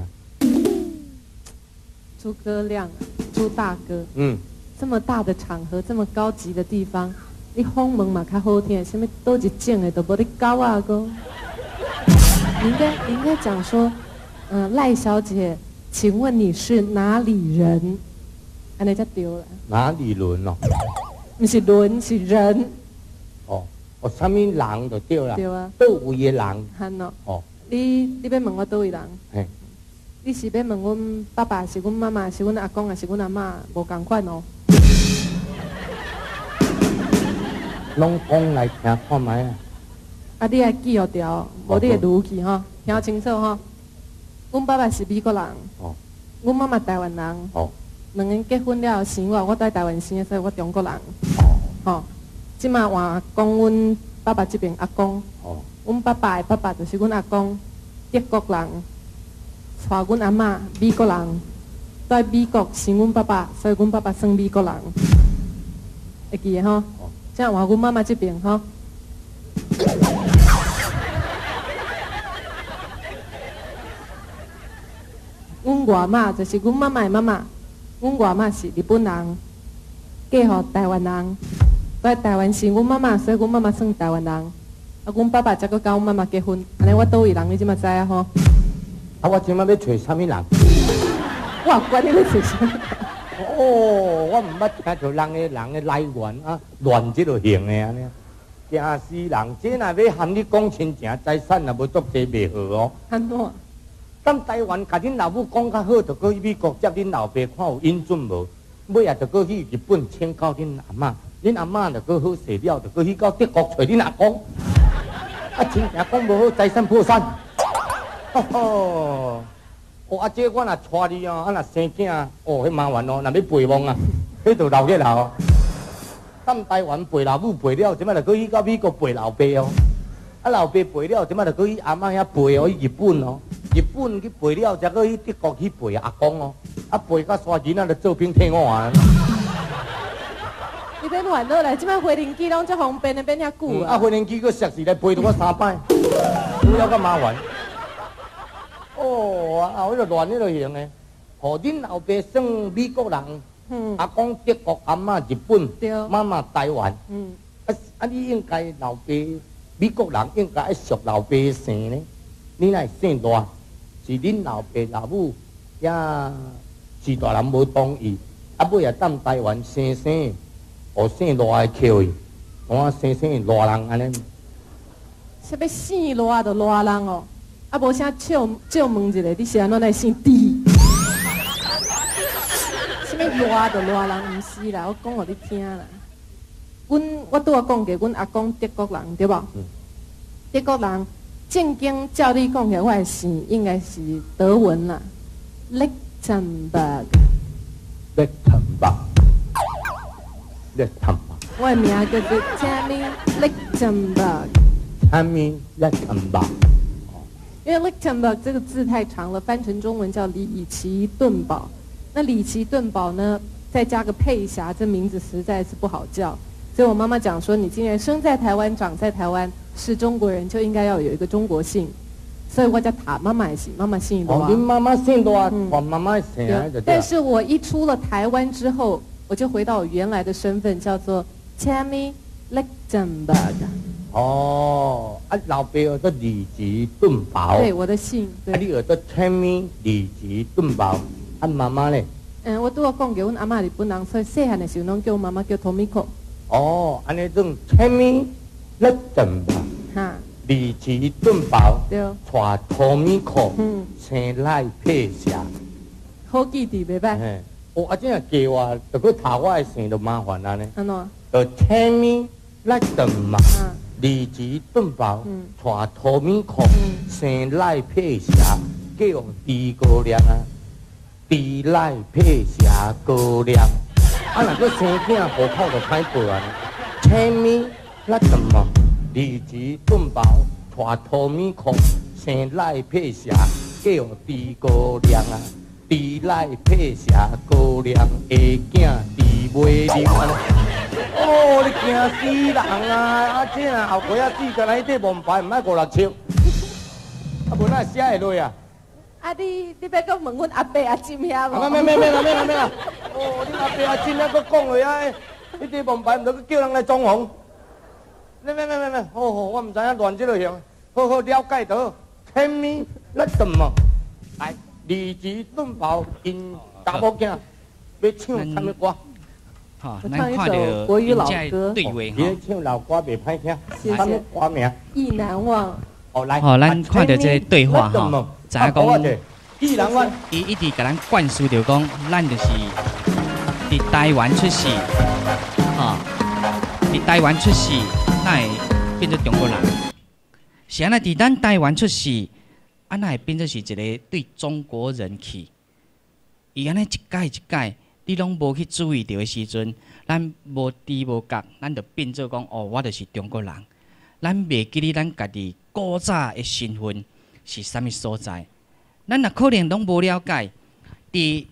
诸葛亮，朱大哥。这么大的场合，这么高级的地方，你访问嘛较好听，什么倒一种的都无你高啊哥。你应该讲说，赖小姐，请问你是哪里人？安尼才对啦。
哪里人哦？
不是人，是人。
哦，什么人就对啦。
对啊。
倒位的人。
汉哦。
哦。
你要问我倒位人？
嘿。
你是要问阮爸爸，是阮妈妈，是阮阿公，还是阮阿嬷？无共款哦。
拢讲来听看卖啊！
啊，你也记好条，无你会录去吼，听清楚吼。阮爸爸是美国人，阮妈妈台湾人，两个人结婚了生我在台湾生的，所以我中国人。吼，即马换讲阮爸爸这边阿公，阮爸爸的爸爸就是阮阿公，德国人，带阮阿嬷美国人，在美国生阮爸爸，所以阮爸爸算美国人，会记的吼。这样换阮妈妈这边吼。 阮外妈就是阮妈妈的妈妈，阮外妈是日本人，嫁互台湾人，在台湾生阮妈妈，所以阮妈妈算台湾人。啊，阮爸爸才搁甲阮妈妈结婚，安尼我倒位人你即马知啊吼？
啊，我即马要找啥物人？
我管你要找啥？
哦，我毋捌听着人的来源啊，乱即落型的安尼。惊死人！这若要含你讲亲情财产，也无足济袂好哦。
安怎？
咱台湾甲恁老母讲较好，就搁去美国接恁老爸看有英准无？尾也就搁去日本请教恁阿嬷，恁阿嬷就搁好势了，就搁去到德国找恁阿公。啊，亲情讲无好，财产破产。哦，啊，这我若带你哦，啊，若生囝哦，迄麻烦哦，若要陪望啊，迄就老个老。咱台湾陪老母陪了，即摆就搁去到美国陪老爸哦。啊，老爸陪了，即摆就搁去阿嬷遐陪哦，去日本哦。日本去陪了，才搁去德国去陪阿公哦。啊，陪到山钱啊，就做兵替我啊。
你别乱落来，即摆回零机拢足方便的，变遐久啊。
啊，回零机搁实时来陪着我3摆，有了较麻烦。哦，啊，迄个乱迄个型的，互恁老爸算美国人。阿公德国，阿嬷日本，妈妈台湾。啊，你应该老爸美国人应该爱属老爸姓呢。你乃姓大，是恁老爸老母也是大人无同意，啊尾也踮台湾生，互姓大的扣伊，我生热人安尼。
啥要姓热就热人哦，啊无啥借问一下，你是安怎来姓猪？什么热就热人，毋是啦，我讲互你听啦。我拄仔讲过，阮阿公德国人对无？德国人正经照你讲起来，我的姓应该是德文啦 ，Lichtenberg。我的名叫做 Tammy Lichtenberg。Tammy
Lichtenberg。
因为 Lichtenberg 这个字太长了，翻成中文叫李奇顿堡。那李奇顿堡呢，再加个佩霞，这名字实在是不好叫。所以我妈妈讲说，你既然生在台湾，长在台湾，是中国人，就应该要有一个中国姓。所以我叫塔妈妈姓，妈妈姓罗。
哦，您妈妈姓罗，我妈妈姓啊，就对。
但是我一出了台湾之后，我就回到我原来的身份，叫做 Tammy Lichtenberg。
哦，啊，老爸叫做李奇顿堡。
对，我的姓。对。
啊，你叫做 Tammy 李奇顿堡。啊，妈妈咧？
我拄仔讲过，阮阿嬷日本人，所以细汉的时候，拢叫我妈妈叫 Tomiko。
哦，安尼种 Tammy Lichtenberg。哈。李奇顿堡。对。带 Tomiko。生来配霞。
好记伫袂歹。
嘿。哦，啊，这样叫我，就去查我的姓就麻烦啦呢。
安怎？
就 Tammy Lichtenberg。李奇顿堡。带 Tomiko。生来配霞。叫猪姑娘啊，猪来配霞姑娘，啊，若个生囝户口就歹报啊。Tammy Lichtenberg，李奇顿堡，带土米裤，生来配霞，叫猪姑娘啊，猪来配霞姑娘，下囝猪尾啉啊。哦，你惊死人啊！啊，这啊后尾啊，只干那迄块门牌，唔爱5、6尺，啊，无哪写会落啊？
啊，你要搁问阮阿伯阿金遐无？
免啦！哦，恁阿伯阿金遐搁讲落啊，迄块门牌唔着去叫人来装潢。免，好，我唔知影乱即落样，好了解到。Tammy Lichtenberg，来，李奇顿堡因查某囝要唱什么歌？
好，
咱看到国语老歌，
别唱老歌袂歹听，什么歌名？
意难忘。
好，咱看到这个对话哈，知影讲，
意难忘，
伊一直甲咱灌输着讲，咱就是伫台湾出世，哈，伫台湾出世，哪会变做中国人？是安尼，伫咱台湾出世，啊，哪会变做是一个对中国人去？伊安尼一届，你拢无去注意到的时阵，咱无知无觉，咱就变做讲，哦，我就是中国人。咱袂记哩，咱家己古早的身份是啥物所在？咱若可能拢无了解。伫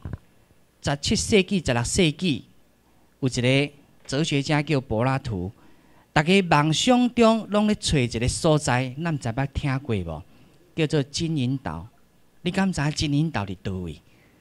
17世纪、16世纪，有一个哲学家叫柏拉图，大家梦想中拢咧找一个所在，咱毋知捌听过无？叫做金银岛。你敢知金银岛伫倒位？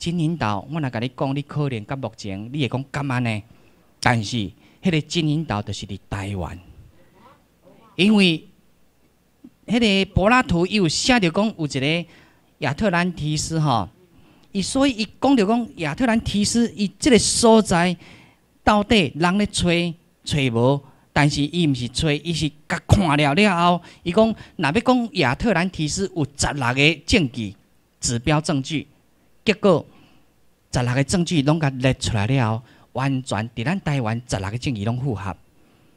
真引导，我若甲你讲，你可能到目前你会讲干嘛呢？但是，迄个真引导就是伫台湾，因为迄个柏拉图伊有写着讲有一个亚特兰提斯吼，所以伊讲着讲亚特兰提斯伊即个所在到底人咧找无，但是伊毋是找，伊是甲看了后，伊讲若要讲亚特兰提斯有16个证据指标证据，结果16个证据拢甲列出来了后，完全伫咱台湾16个证据拢符合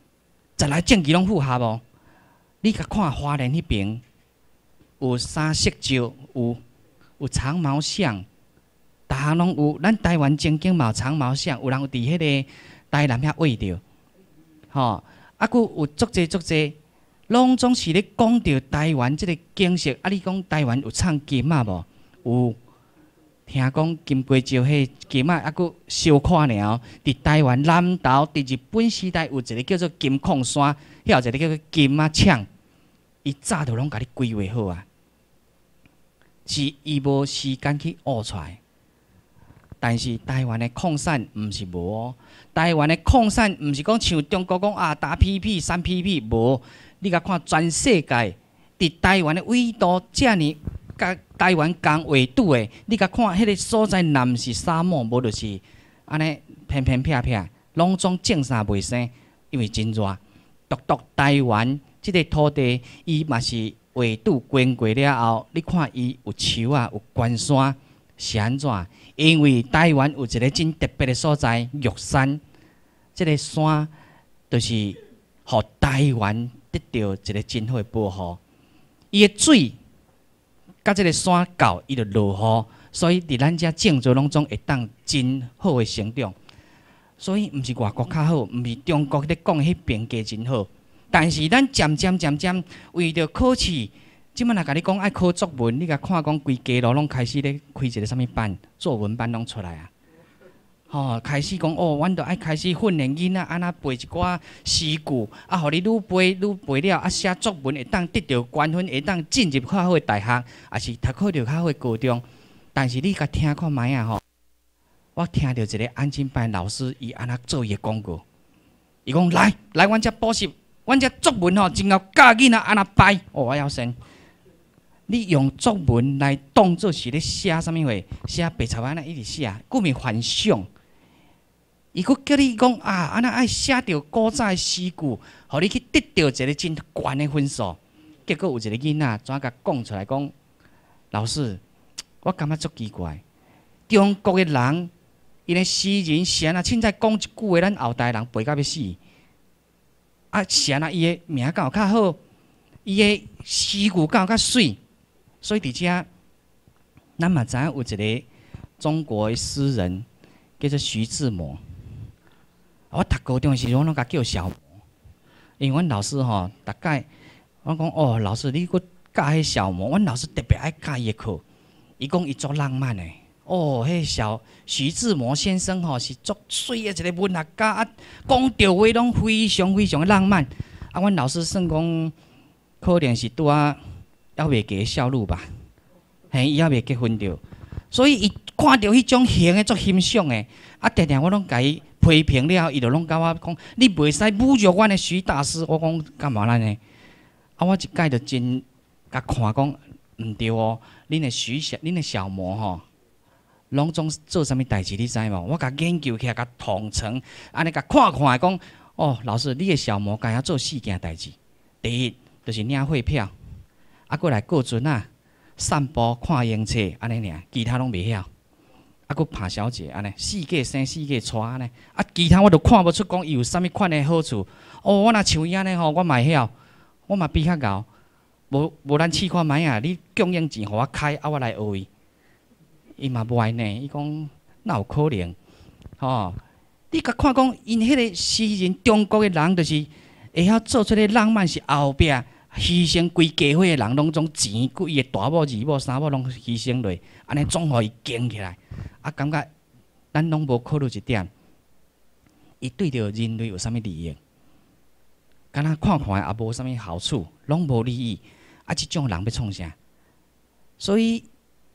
，16个证据拢符合哦。你甲看花莲迄边有三色石，有长毛象，逐项拢有。咱台湾正经嘛有长毛象，有人有伫迄个台南遐挖着，吼，啊，佫有足济，拢总是咧讲着台湾即个景色。啊，你讲台湾有产金啊无？有，听讲金龟石迄金啊，佫小看尔。伫台湾南投，伫日本时代有一个叫做金矿山，遐有一个叫做金啊厂，伊早就拢甲你规划好啊，是伊无时间去挖出来。但是台湾的矿产毋是无哦，台湾的矿产毋是讲像中国讲啊打 PP 3 PP 无，你甲看全世界，伫台湾的纬度遮尔，甲台湾共纬度的，你甲看迄个所在，若毋是沙漠，无就是安尼偏僻，拢总种啥袂生，因为真热。独台湾即个土地，伊嘛是纬度经过了后，你看伊有树啊，有关山，是安怎？因为台湾有一个真特别的所在，玉山，这个山就是互台湾得到一个真好的保护。伊的水甲这个山够，伊就落雨，所以伫咱遮种植拢总会当真好的成长。所以毋是外国较好，毋是中国咧讲迄边加真好，但是咱渐渐为着考试。即摆若甲你讲爱考作文，你甲看讲规家路拢开始咧开一个啥物班，作文班拢出来啊！吼，开始讲哦，阮着爱开始训练囡仔安那背一寡诗句，啊，互你愈背了，啊，写作文会当得到高分，会当进入较好的大学，也是读好着较好的高中。但是你甲听看卖啊吼，我听到一个安亲班老师伊安那做伊的广告，伊讲来，阮遮补习，阮遮作文吼，真够教囡仔安那摆，哦，我要先。你用作文来当作是咧写啥物货？写白草安那一直写，顾名反想。伊佫叫你讲啊，安那爱写着古早的诗句，互你去得到一个真悬的分数。结果有一个囡仔怎甲讲出来讲，老师，我感觉足奇怪，中国的人，因的诗人是安那凊彩讲一句话，咱后代人背到要死。啊，是安那伊的名敢有较好，伊的诗句敢有较水。所以伫遮，咱嘛知影有一个中国的诗人叫做徐志摩。我读高中的时候，我拢甲叫小摩，因为阮老师吼，大概我讲哦，老师你佫教迄小摩，阮老师特别爱教伊的课。伊讲伊足浪漫的，哦，迄徐志摩先生吼是足水的一个文学家，啊，讲着话拢非常的浪漫。啊，阮老师算讲可能是拄啊。还未加孝女吧？嘿，伊还未结婚着，所以伊看到迄种型的足欣赏的，啊，常常我拢甲伊批评了，伊就拢甲我讲，你袂使侮辱阮的徐大师。我讲干嘛呢？啊，我一届就真甲看讲，毋对哦，恁的小魔吼，拢总做啥物代志？你知无？我甲研究起来，甲统称，安尼甲看讲，哦，老师，你的小魔敢晓做4件代志。第一，就是领汇票。啊，过来过船啊，散步看英册安尼尔，其他拢袂晓。啊，佫拍小姐安尼，4个生4个娶安尼。啊，其他我都看不出讲伊有啥物款的好处。哦，我若像伊安尼吼，我嘛会晓，我嘛比较敖。无咱试看卖啊，你供应钱互我开，啊，我来学伊。伊嘛无安尼，伊讲哪有可能？吼，你甲看讲，因迄个诗人，中国的人就是会晓做出个浪漫，是后壁。牺牲规家伙的人，拢总钱，佮伊的大某、二某、三某拢牺牲落，安尼总互伊经起来。啊，感觉咱拢无考虑一点，伊对着人类有啥物利益？敢若看也无啥物好处，拢无利益。啊，即种人要创啥？所以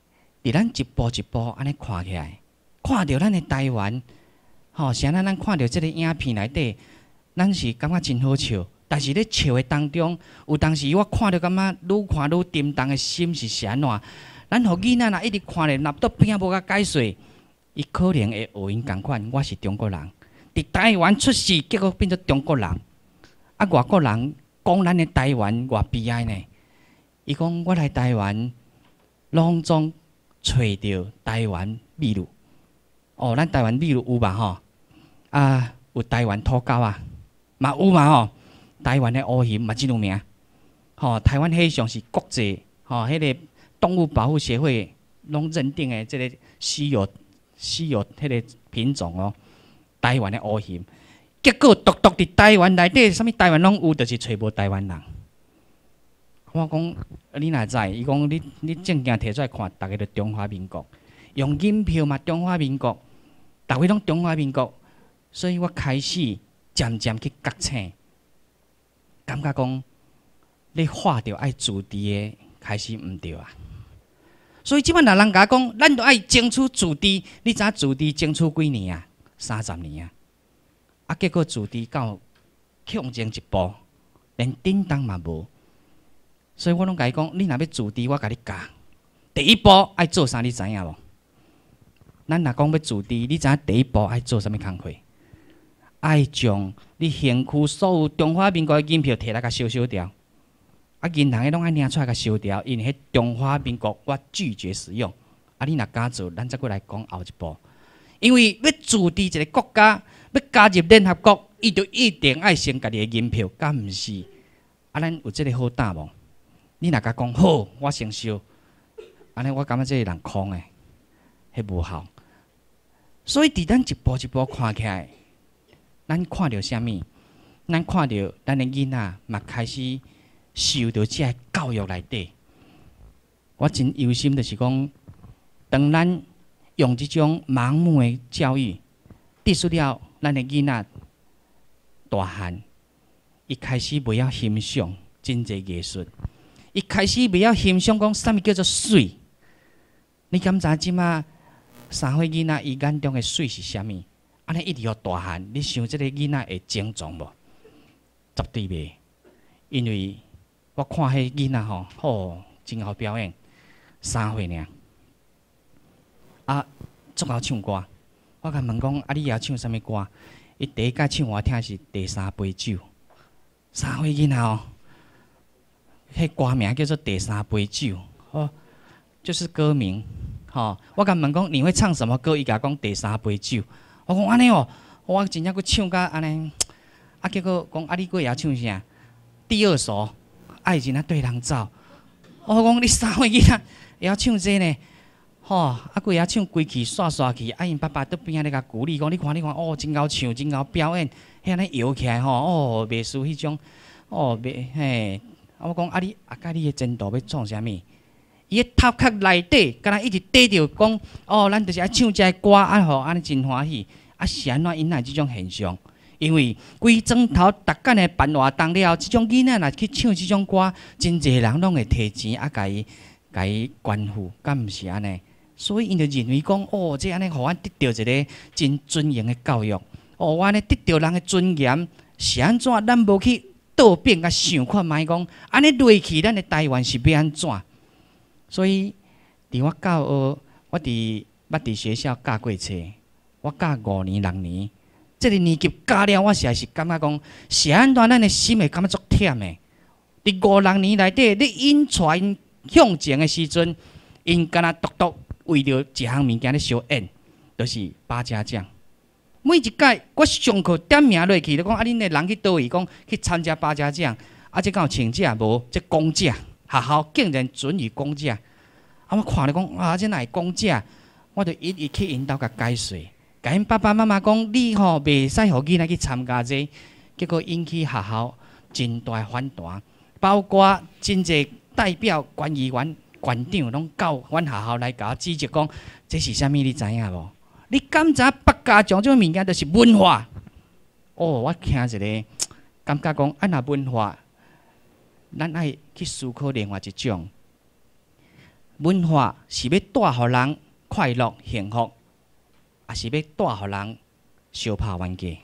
伫咱一步一步安尼看起来，看到咱的台湾，吼，像咱看到即个影片内底，咱是感觉真好笑。但是咧笑的当中，有当时我看到感觉愈看愈沉重的心是啥怎？咱互囡仔若一直看咧，若到边仔无甲解说，伊可能会学因共款。我是中国人，伫台湾出世，结果变做中国人。啊，外国人讲咱的台湾偌悲哀呢？伊讲我来台湾，拢总找着台湾美女。哦，咱台湾美女有吧吼？啊，有台湾土狗啊，嘛有嘛吼？台湾的乌熊嘛真有名。吼，台湾迄上是国际吼，迄个动物保护协会拢认定的即个稀有迄个品种哦，台湾的乌熊。结果独伫台湾内底，啥物台湾拢有，就是找无台湾人。我讲你哪知？伊讲你证件摕出来看，大家都中华民国，用银票嘛中华民国，大家拢中华民国，所以我开始渐渐去觉醒，感觉讲你画着爱自治的开始毋对啊。所以即摆若人甲讲，咱都爱争取自治，你知影自治争取几年啊？30年啊！啊，结果自治到向前一步，连叮当嘛无。所以我拢甲伊讲，你若要自治，我甲你教。第一步爱做啥？你知影无？咱若讲要自治，你知影第一步爱做啥物工课？爱将你身躯所有中华民国的银票摕来甲烧掉。啊，银行诶拢爱领出来甲烧掉，因为迄中华民国我拒绝使用。啊，你若敢做，咱再过来讲后一步。因为要自治一个国家，要加入联合国，伊就一定爱先家己的银票，敢毋是？啊，咱有即个好打无？你若甲讲好，我先烧，安尼我感觉这个人空诶，迄无效。所以伫咱一步一步看起来，咱看到啥物？咱看到咱的囡仔嘛开始受到这个教育内底。我真忧心，就是讲，当咱用这种盲目的教育，得失了咱的囡仔大汉，伊开始袂晓欣赏真济艺术。伊开始袂晓欣赏讲啥物叫做水。你敢知即马3岁囡仔伊眼中的水是啥物？安尼一直互大汉，你想即个囡仔会精壮无？绝对袂，因为我看迄囡仔吼，哦，真好表演，3岁尔，啊，足好唱歌。我甲问讲，啊，你晓唱啥物歌？伊第一届唱我听是《第3杯酒》，3岁囡仔哦。迄歌名叫做《第3杯酒》，哦，就是歌名，吼。我甲问讲你会唱什么歌？伊甲讲《第3杯酒》。我讲安尼哦，我真正佫唱甲安尼，啊，结果讲啊，你佫会晓唱啥？第二首《爱情啊对人走》。我讲你3岁囡仔会晓唱这呢？吼，啊，佫会晓唱规气刷刷去。啊，因爸爸伫边仔咧甲鼓励讲，你看，哦，真够唱，真够表演，迄安尼摇起来吼，哦，袂输迄种，哦，袂嘿。我讲啊，你啊，甲你的前途要创啥物？伊个头壳内底，敢若一直缀着讲，哦，咱就是爱唱这歌，啊吼，安尼真欢喜。啊，是安怎引来即种现象？因为规庄头逐间的办活动了，即种囡仔若去唱即种歌，真侪人拢会摕钱啊，甲伊关付，敢毋是安尼？所以因就认为讲，哦，这安尼，互阮得到一个真尊严的教育。哦，我安尼得到人的尊严，是安怎？咱无去倒变甲想看卖讲，安尼落去，咱的台湾是要安怎？所以，伫我教学，我捌学校教过册，我教5年6年，这个年级教了，我实在是感觉讲，是安怎咱的心会感觉足忝的。伫5、6年内底，你引传向前的时阵，因敢若独为着一项物件咧相演，就是八家将。每一届我上课点名落去，就讲啊，恁的人去倒位，讲去参加八家将，啊，这敢有请假无？这公假，学校竟然准予公假。啊，我看了讲啊，这哪会公假？我就一去引导甲解说，甲因爸爸妈妈讲，你吼袂使互囡仔去参加这，结果引起学校真大反弹，包括真侪代表、县议员、县长拢到阮学校来甲我指责讲，这是啥物？你知影无？你敢知八家将这种物件就是文化？哦，我听一个，感觉讲，啊，若文化，咱爱去思考另外一种。 文化是要带予人快乐幸福，也是要带予人相拍冤家。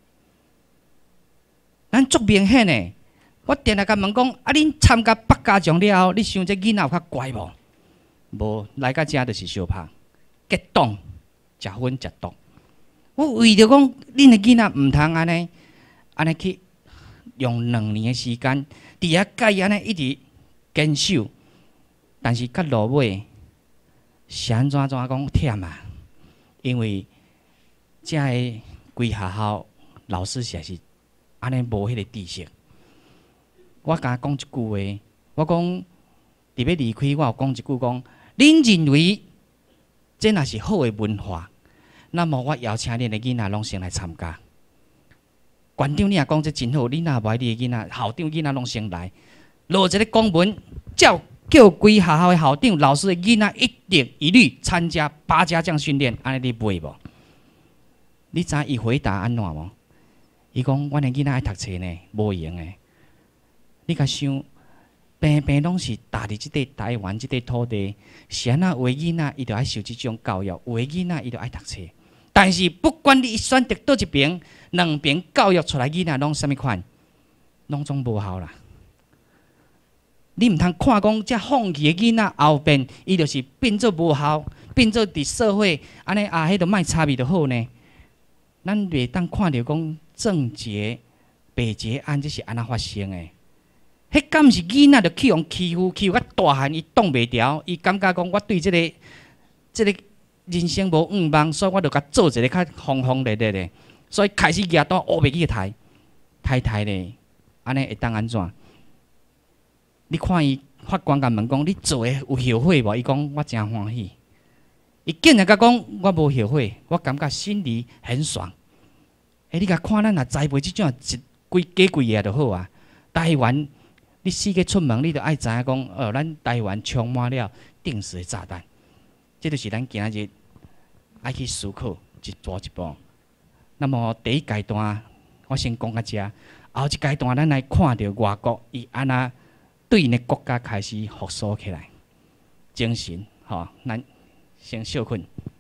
咱足明显的，我定来甲问讲，啊，恁参加北家将了后，你想这囡仔有较乖无？无，来到遮就是相拍，结党，食薰食毒。我为着讲，恁的囡仔毋通安尼去用2年的时间，伫遐甲伊安尼一直坚守，但是到落尾是安怎讲忝啊？因为遮的规学校老师实在是安尼无迄个知识。我甲讲一句话，我讲伫要离开，我有讲一句讲，恁认为这若是好的文化，那么我邀请恁的囡仔拢先来参加。馆长，你也讲这真好，你若无爱你的囡仔，校长囡仔拢先来，落一个公文，叫规学校的校长、老师的囡仔一定一律参加8家将训练，安尼你买无？你知伊回答安怎无？伊讲：阮的囡仔爱读册呢，无用的。你甲想，平平拢是踏入即块台湾即块土地，是安那有的囡仔伊就爱受即种教育，有的囡仔伊就爱读册。但是不管你选择倒一边，2边教育出来囡仔拢啥物款，拢总无效啦。你毋通看讲遮放弃的囡仔后边，伊就是变做无效，变做伫社会安尼啊，迄个卖差别就好呢。咱袂当看到讲郑捷、白捷安这是安那发生的。迄敢毋是囡仔着去用欺负到大汉，伊挡袂牢，伊感觉讲我对即个人生无愿望，所以我着甲做一个较轰轰烈烈的，所以开始举刀学袂去抬咧，安尼会当安怎？你看伊法官甲问讲，你做诶有后悔无？伊讲我真欢喜。伊竟然甲讲我无后悔，我感觉心里很爽。你甲看咱若栽培即种几贵个就好啊。台湾，你四个出门，你着爱知影讲，咱台湾充满了定时的炸弹。这就是咱今日爱去思考一步一步。那么第一阶段，我先讲到遮，后一阶段咱来看到外国伊安那对因的国家开始复苏起来，精神，咱先休困。